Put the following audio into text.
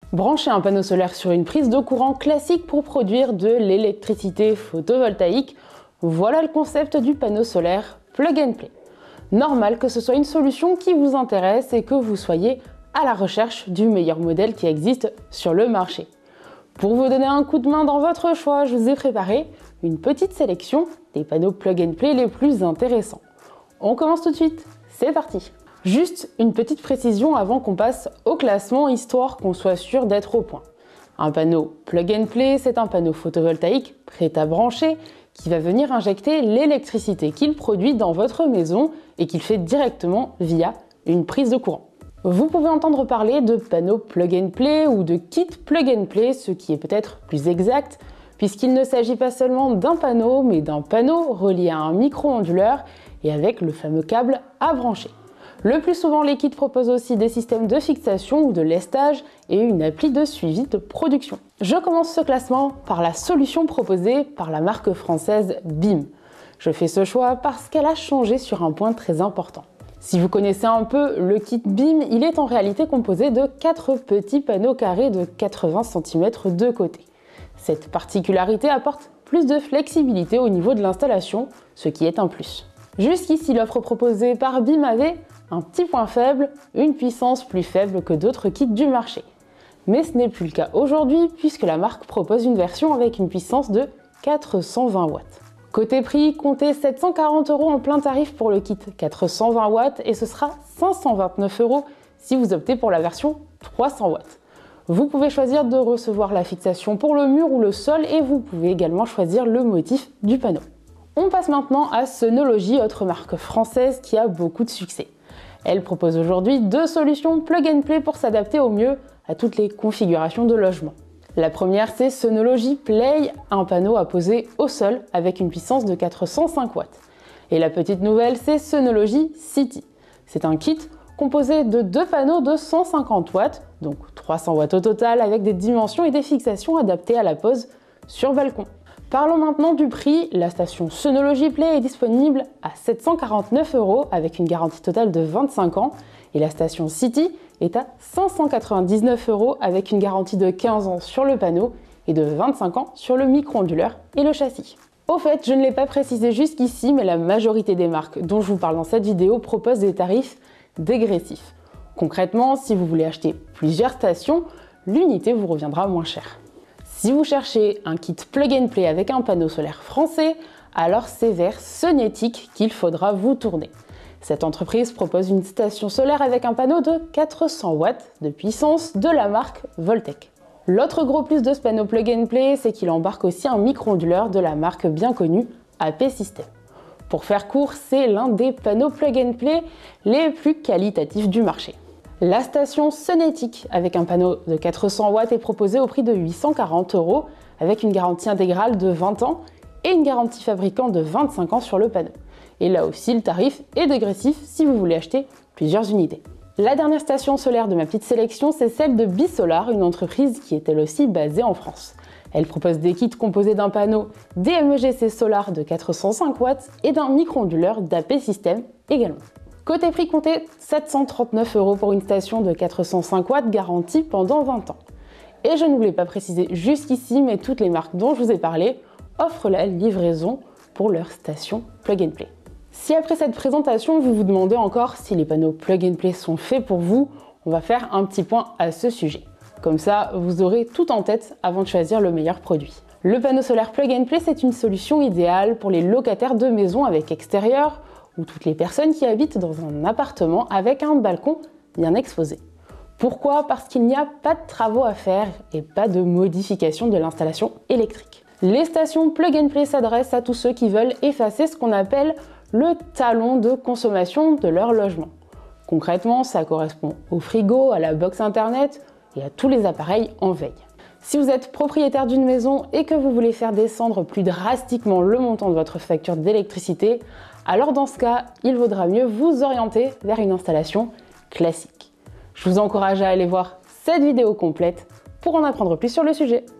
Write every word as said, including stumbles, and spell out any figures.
Brancher un panneau solaire sur une prise de courant classique pour produire de l'électricité photovoltaïque, voilà le concept du panneau solaire plug and play. Normal que ce soit une solution qui vous intéresse et que vous soyez à la recherche du meilleur modèle qui existe sur le marché. Pour vous donner un coup de main dans votre choix, je vous ai préparé une petite sélection des panneaux plug and play les plus intéressants. On commence tout de suite, c'est parti! Juste une petite précision avant qu'on passe au classement, histoire qu'on soit sûr d'être au point. Un panneau plug and play, c'est un panneau photovoltaïque prêt à brancher qui va venir injecter l'électricité qu'il produit dans votre maison et qu'il fait directement via une prise de courant. Vous pouvez entendre parler de panneaux plug and play ou de kit plug and play, ce qui est peut-être plus exact, puisqu'il ne s'agit pas seulement d'un panneau, mais d'un panneau relié à un micro-onduleur et avec le fameux câble à brancher. Le plus souvent, les kits proposent aussi des systèmes de fixation ou de lestage et une appli de suivi de production. Je commence ce classement par la solution proposée par la marque française Beam. Je fais ce choix parce qu'elle a changé sur un point très important. Si vous connaissez un peu le kit Beam, il est en réalité composé de quatre petits panneaux carrés de quatre-vingts centimètres de côté. Cette particularité apporte plus de flexibilité au niveau de l'installation, ce qui est un plus. Jusqu'ici, l'offre proposée par Beam avait un petit point faible, une puissance plus faible que d'autres kits du marché. Mais ce n'est plus le cas aujourd'hui puisque la marque propose une version avec une puissance de quatre cent vingt watts. Côté prix, comptez sept cent quarante euros en plein tarif pour le kit quatre cent vingt watts et ce sera cinq cent vingt-neuf euros si vous optez pour la version trois cents watts. Vous pouvez choisir de recevoir la fixation pour le mur ou le sol et vous pouvez également choisir le motif du panneau. On passe maintenant à Sonology, autre marque française qui a beaucoup de succès. Elle propose aujourd'hui deux solutions plug and play pour s'adapter au mieux à toutes les configurations de logement. La première, c'est Sonology Play, un panneau à poser au sol avec une puissance de quatre cent cinq watts. Et la petite nouvelle, c'est Sonology City. C'est un kit composé de deux panneaux de cent cinquante watts, donc trois cents watts au total, avec des dimensions et des fixations adaptées à la pose sur balcon. Parlons maintenant du prix. La station Sonology Play est disponible à sept cent quarante-neuf euros avec une garantie totale de vingt-cinq ans et la station City est à cinq cent quatre-vingt-dix-neuf euros avec une garantie de quinze ans sur le panneau et de vingt-cinq ans sur le micro-onduleur et le châssis. Au fait, je ne l'ai pas précisé jusqu'ici, mais la majorité des marques dont je vous parle dans cette vidéo proposent des tarifs dégressifs. Concrètement, si vous voulez acheter plusieurs stations, l'unité vous reviendra moins cher. Si vous cherchez un kit plug and play avec un panneau solaire français, alors c'est vers Sonetic qu'il faudra vous tourner. Cette entreprise propose une station solaire avec un panneau de quatre cents watts de puissance de la marque Voltec. L'autre gros plus de ce panneau plug and play, c'est qu'il embarque aussi un micro-onduleur de la marque bien connue A P System. Pour faire court, c'est l'un des panneaux plug and play les plus qualitatifs du marché. La station Sonetic avec un panneau de quatre cents watts est proposée au prix de huit cent quarante euros avec une garantie intégrale de vingt ans et une garantie fabricant de vingt-cinq ans sur le panneau. Et là aussi, le tarif est dégressif si vous voulez acheter plusieurs unités. La dernière station solaire de ma petite sélection, c'est celle de Bisolar, une entreprise qui est elle aussi basée en France. Elle propose des kits composés d'un panneau D M E G C Solar de quatre cent cinq watts et d'un micro-onduleur d'A P System également. Côté prix, comptez sept cent trente-neuf euros pour une station de quatre cent cinq watts garantie pendant vingt ans. Et je ne voulais pas préciser jusqu'ici, mais toutes les marques dont je vous ai parlé offrent la livraison pour leur station plug and play. Si après cette présentation, vous vous demandez encore si les panneaux plug and play sont faits pour vous, on va faire un petit point à ce sujet. Comme ça, vous aurez tout en tête avant de choisir le meilleur produit. Le panneau solaire plug and play, c'est une solution idéale pour les locataires de maisons avec extérieur ou toutes les personnes qui habitent dans un appartement avec un balcon bien exposé. Pourquoi? Parce qu'il n'y a pas de travaux à faire et pas de modification de l'installation électrique. Les stations plug and play s'adressent à tous ceux qui veulent effacer ce qu'on appelle le talon de consommation de leur logement. Concrètement, ça correspond au frigo, à la box internet et à tous les appareils en veille. Si vous êtes propriétaire d'une maison et que vous voulez faire descendre plus drastiquement le montant de votre facture d'électricité, alors dans ce cas, il vaudra mieux vous orienter vers une installation classique. Je vous encourage à aller voir cette vidéo complète pour en apprendre plus sur le sujet.